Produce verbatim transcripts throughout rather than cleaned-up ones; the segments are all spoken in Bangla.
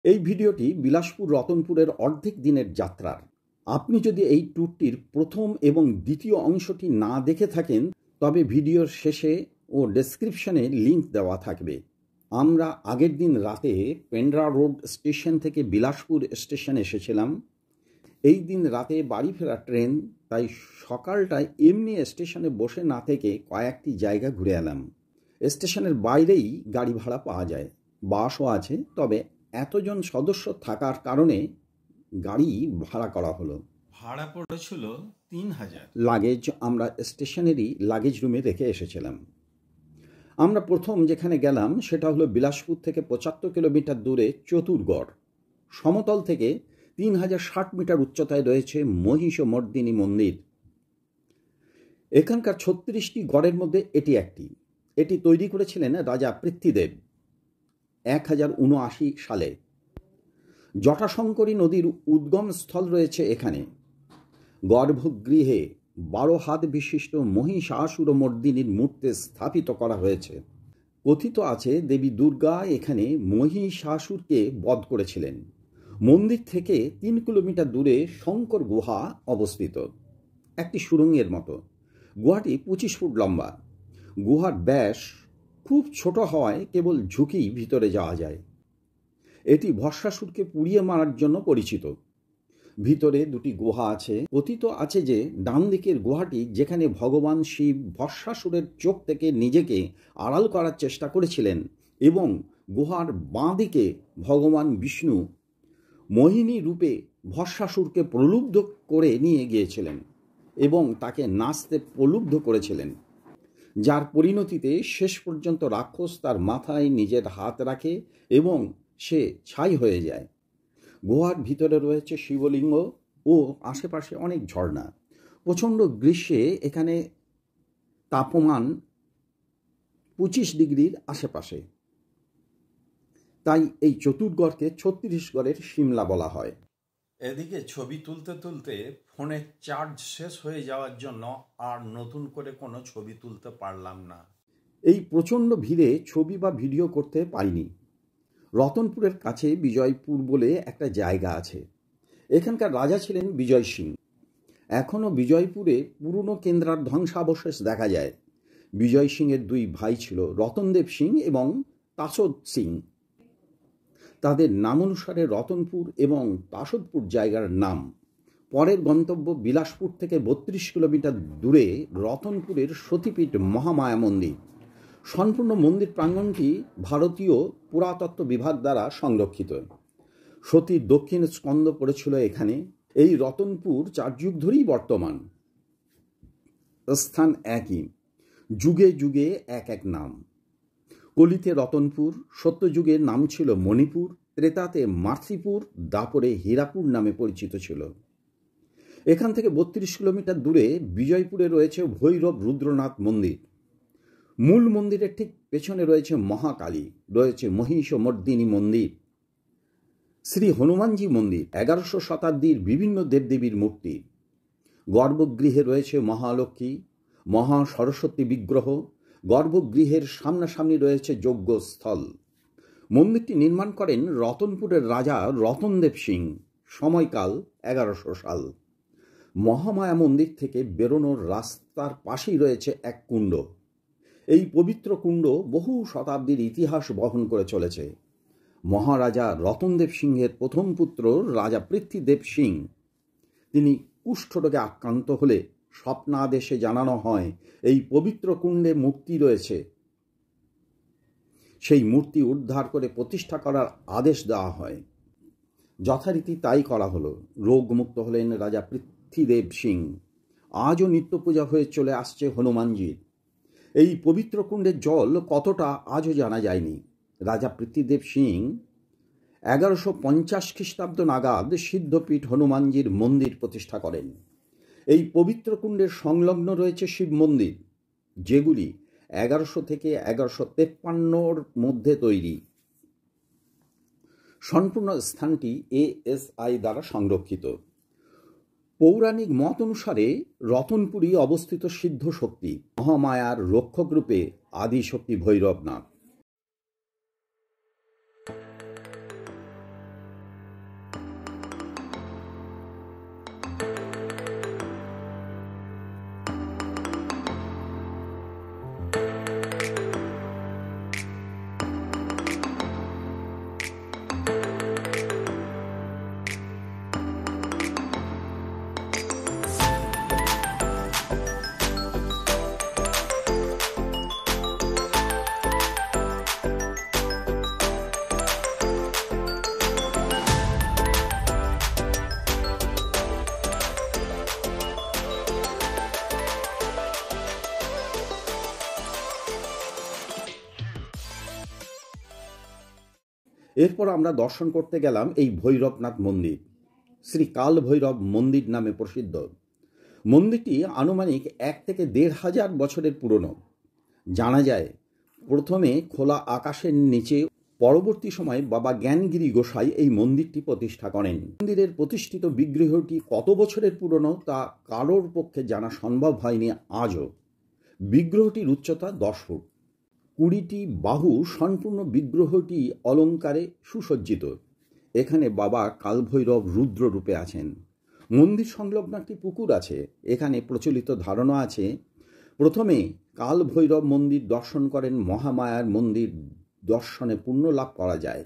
এই ভিডিওটি বিলাসপুর রতনপুরের অর্ধেক দিনের যাত্রার। আপনি যদি এই ট্যুরটির প্রথম এবং দ্বিতীয় অংশটি না দেখে থাকেন তবে ভিডিওর শেষে ও ডেসক্রিপশনে লিংক দেওয়া থাকবে। আমরা আগের দিন রাতে পেন্ড্রা রোড স্টেশন থেকে বিলাসপুর স্টেশন এসেছিলাম। এই দিন রাতে বাড়ি ফেরা ট্রেন, তাই সকালটায় এমনি স্টেশনে বসে না থেকে কয়েকটি জায়গা ঘুরে এলাম। স্টেশনের বাইরেই গাড়ি ভাড়া পাওয়া যায়, বাসও আছে, তবে এতজন সদস্য থাকার কারণে গাড়ি ভাড়া করা হলো। ভাড়া পড়েছিল তিন হাজার। লাগেজ আমরা স্টেশনেরই লাগেজ রুমে রেখে এসেছিলাম। আমরা প্রথম যেখানে গেলাম সেটা হলো বিলাসপুর থেকে পঁচাত্তর কিলোমিটার দূরে চতুরগড়। সমতল থেকে তিন হাজার ষাট মিটার উচ্চতায় রয়েছে মহিষমর্দিনী মন্দির। এখানকার ছত্রিশটি গড়ের মধ্যে এটি একটি। এটি তৈরি করেছিলেন রাজা পৃথ্বীদেব এক হাজার উনআশি সালে। জটাশঙ্করী নদীর উদ্গম স্থল রয়েছে এখানে। গর্ভগৃহে বারো হাত বিশিষ্ট মহিষাসুরমর্দিনীর মূর্তি স্থাপিত করা হয়েছে। কথিত আছে দেবী দুর্গা এখানে মহিষাসুরকে বধ করেছিলেন। মন্দির থেকে তিন কিলোমিটার দূরে শঙ্কর গুহা অবস্থিত, একটি সুড়ঙ্গের মতো। গুহাটি পঁচিশ ফুট লম্বা। গুহার ব্যাস খুব ছোট হওয়ায় কেবল ঝুঁকেই ভিতরে যাওয়া যায়। এটি ভস্মাসুরকে পুড়িয়ে মারার জন্য পরিচিত। ভিতরে দুটি গুহা আছে। কথিত আছে যে ডান দিকের গুহাটি যেখানে ভগবান শিব ভস্মাসুরের চোখ থেকে নিজেকে আড়াল করার চেষ্টা করেছিলেন, এবং গুহার বাঁ দিকে ভগবান বিষ্ণু মোহিনী রূপে ভস্মাসুরকে প্রলুব্ধ করে নিয়ে গিয়েছিলেন এবং তাকে নাচতে প্রলুব্ধ করেছিলেন, যার পরিণতিতে শেষ পর্যন্ত রাক্ষস তার মাথায় নিজের হাত রাখে এবং সে ছাই হয়ে যায়। গুহার ভিতরে রয়েছে শিবলিঙ্গ ও আশেপাশে অনেক ঝর্ণা। প্রচণ্ড গ্রীষ্মে এখানে তাপমান পঁচিশ ডিগ্রির আশেপাশে, তাই এই চতুর্গড়কে ছত্তিশগড়ের সিমলা বলা হয়। এদিকে ছবি তুলতে তুলতে ফোনের চার্জ শেষ হয়ে যাওয়ার জন্য আর নতুন করে কোনো ছবি তুলতে পারলাম না। এই প্রচণ্ড ভিড়ে ছবি বা ভিডিও করতে পারিনি। রতনপুরের কাছে বিজয়পুর বলে একটা জায়গা আছে। এখানকার রাজা ছিলেন বিজয় সিং। এখনও বিজয়পুরে পুরনো কেন্দ্রার ধ্বংসাবশেষ দেখা যায়। বিজয় সিংয়ের দুই ভাই ছিল, রতনদেব সিং এবং তাসদ সিং। তাদের নাম অনুসারে রতনপুর এবং তাসদপুর জায়গার নাম। পরের গন্তব্য বিলাসপুর থেকে বত্রিশ কিলোমিটার দূরে রতনপুরের সতীপীঠ মহামায়া মন্দির। সম্পূর্ণ মন্দির প্রাঙ্গণটি ভারতীয় পুরাতত্ত্ব বিভাগ দ্বারা সংরক্ষিত। সতীর দক্ষিণ স্কন্দ পড়েছিল এখানে। এই রতনপুর চার যুগ ধরেই বর্তমান। স্থান একই, যুগে যুগে এক এক নাম। কলিতে রতনপুর, সত্যযুগের নাম ছিল মণিপুর, ত্রেতাতে মাতৃপুর, দাপরে হীরাপুর নামে পরিচিত ছিল। এখান থেকে বত্রিশ কিলোমিটার দূরে বিজয়পুরে রয়েছে ভৈরব রুদ্রনাথ মন্দির। মূল মন্দিরের ঠিক পেছনে রয়েছে মহাকালী, রয়েছে মহিষমর্দিনী মন্দির, শ্রী হনুমানজি মন্দির, এগারোশো শতাব্দীর বিভিন্ন দেবদেবীর মূর্তি। গর্ভগৃহে রয়েছে মহালক্ষ্মী, মহা সরস্বতী বিগ্রহ। গর্ভগৃহের সামনাসামনি রয়েছে যজ্ঞস্থল। মন্দিরটি নির্মাণ করেন রতনপুরের রাজা রতনদেব সিং। সময়কাল এগারোশো সাল। মহামায়া মন্দির থেকে বেরোনোর রাস্তার পাশেই রয়েছে এক কুণ্ড। এই পবিত্র কুণ্ড বহু শতাব্দীর ইতিহাস বহন করে চলেছে। মহারাজা রতনদেব সিংহের প্রথম পুত্র রাজা পৃথ্বীদেব সিং, তিনি কুষ্ঠরোগে আক্রান্ত হলে স্বপ্নাদেশে জানানো হয় এই পবিত্র কুণ্ডে মূর্তি রয়েছে। সেই মূর্তি উদ্ধার করে প্রতিষ্ঠা করার আদেশ দেওয়া হয়। যথারীতি তাই করা হলো। রোগমুক্ত হলেন রাজা পৃথ্বীদেব সিং। আজও নিত্য পূজা হয়ে চলে আসছে হনুমানজির। এই পবিত্র কুণ্ডের জল কতটা আজও জানা যায়নি। রাজা পৃথ্বীদেব সিং এগারোশো পঞ্চাশ খ্রিস্টাব্দ নাগাদ সিদ্ধপীঠ হনুমানজির মন্দির প্রতিষ্ঠা করেন। এই পবিত্র কুণ্ডের সংলগ্ন রয়েছে শিব মন্দির, যেগুলি এগারোশো থেকে এগারোশো তেপ্পান্নর মধ্যে তৈরি। সম্পূর্ণ স্থানটি এএসআই দ্বারা সংরক্ষিত। পৌরাণিক মত অনুসারে রতনপুরী অবস্থিত সিদ্ধ শক্তি মহামায়ার রক্ষকরূপে আদিশক্তি ভৈরবনাথ। এরপর আমরা দর্শন করতে গেলাম এই ভৈরবনাথ মন্দির। শ্রী কাল ভৈরব মন্দির নামে প্রসিদ্ধ। মন্দিরটি আনুমানিক এক থেকে দেড় হাজার বছরের পুরনো। জানা যায় প্রথমে খোলা আকাশের নিচে, পরবর্তী সময়ে বাবা জ্ঞানগিরি গোসাই এই মন্দিরটি প্রতিষ্ঠা করেন। মন্দিরের প্রতিষ্ঠিত বিগ্রহটি কত বছরের পুরনো তা কারোর পক্ষে জানা সম্ভব হয়নি আজও। বিগ্রহটির উচ্চতা দশ ফুট। কুড়িটি বাহু সম্পূর্ণ বিগ্রহটি অলঙ্কারে সুসজ্জিত। এখানে বাবা কালভৈরব রুদ্র রূপে আছেন। মন্দির সংলগ্ন একটি পুকুর আছে। এখানে প্রচলিত ধারণা আছে প্রথমে কালভৈরব মন্দির দর্শন করেন মহামায়ার মন্দির দর্শনে পুণ্য লাভ করা যায়।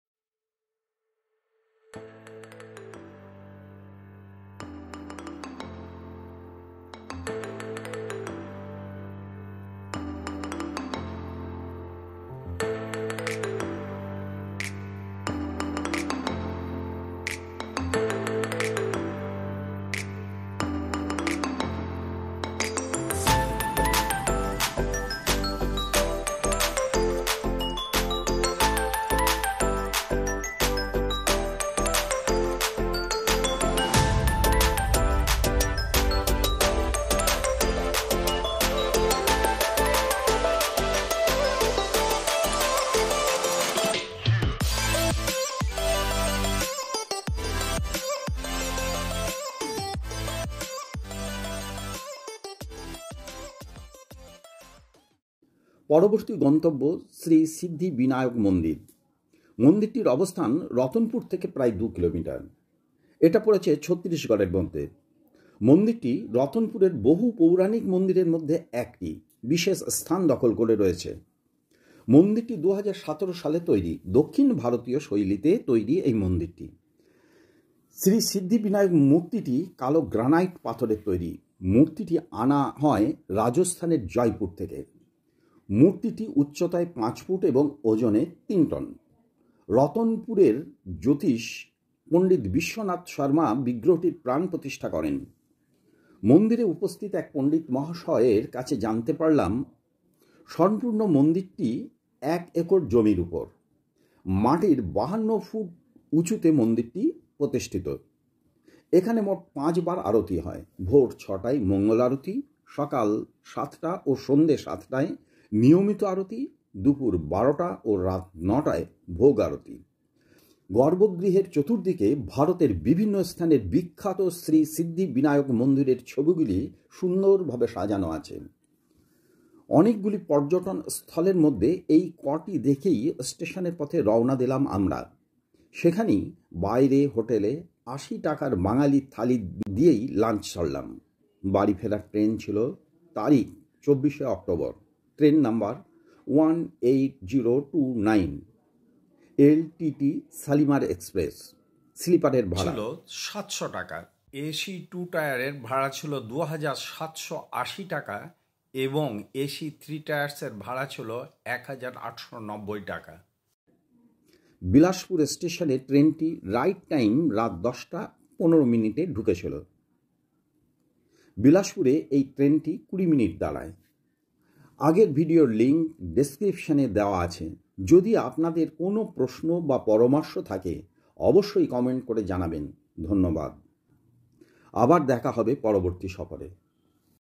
পরবর্তী গন্তব্য শ্রী সিদ্ধি বিনায়ক মন্দির। মন্দিরটির অবস্থান রতনপুর থেকে প্রায় দু কিলোমিটার। এটা পড়েছে ছত্তিশগড়ের মধ্যে। মন্দিরটি রতনপুরের বহু পৌরাণিক মন্দিরের মধ্যে একটি বিশেষ স্থান দখল করে রয়েছে। মন্দিরটি দু হাজার সতেরো সালে তৈরি। দক্ষিণ ভারতীয় শৈলীতে তৈরি এই মন্দিরটি। শ্রী সিদ্ধি বিনায়ক মূর্তিটি কালো গ্রানাইট পাথরের তৈরি। মূর্তিটি আনা হয় রাজস্থানের জয়পুর থেকে। মূর্তিটি উচ্চতায় পাঁচ ফুট এবং ওজনে তিন টন। রতনপুরের জ্যোতিষ পণ্ডিত বিশ্বনাথ শর্মা বিগ্রহটির প্রাণ প্রতিষ্ঠা করেন। মন্দিরে উপস্থিত এক পণ্ডিত মহাশয়ের কাছে জানতে পারলাম সম্পূর্ণ মন্দিরটি এক একর জমির উপর মাটির বাহান্ন ফুট উঁচুতে মন্দিরটি প্রতিষ্ঠিত। এখানে মোট পাঁচবার আরতি হয়। ভোর ছটায় মঙ্গল আরতি, সকাল সাতটা ও সন্ধ্যে সাতটায় নিয়মিত আরতি, দুপুর বারোটা ও রাত নটায় ভোগ আরতি। গর্ভগৃহের চতুর্দিকে ভারতের বিভিন্ন স্থানের বিখ্যাত শ্রী সিদ্ধি বিনায়ক মন্দিরের ছবিগুলি সুন্দরভাবে সাজানো আছে। অনেকগুলি পর্যটন স্থলের মধ্যে এই কটি দেখেই স্টেশনের পথে রওনা দিলাম আমরা। সেখানেই বাইরে হোটেলে আশি টাকার বাঙালি থালি দিয়েই লাঞ্চ সারলাম। বাড়ি ফেরার ট্রেন ছিল তারিখ চব্বিশে October. Train number one eight zero two nine, LTT Shalimar express. স্লিপারের ভাড়া ছিল সাতশো টাকা। এসি টু টায়ারের ভাড়া ছিল দু হাজার সাতশো আশি টাকা এবং এসি থ্রি টায়ার্সের ভাড়া ছিল এক হাজার আটশো নব্বই টাকা। বিলাসপুর স্টেশনে ট্রেনটি রাইট টাইম রাত দশটা পনেরো মিনিটে ঢুকেছিল। বিলাসপুরে এই ট্রেনটি কুড়ি মিনিট দাঁড়ায়। আগের ভিডিওর লিঙ্ক ডেসক্রিপশনে দেওয়া আছে। যদি আপনাদের কোনো প্রশ্ন বা পরামর্শ থাকে অবশ্যই কমেন্ট করে জানাবেন। ধন্যবাদ। আবার দেখা হবে পরবর্তী সফরে।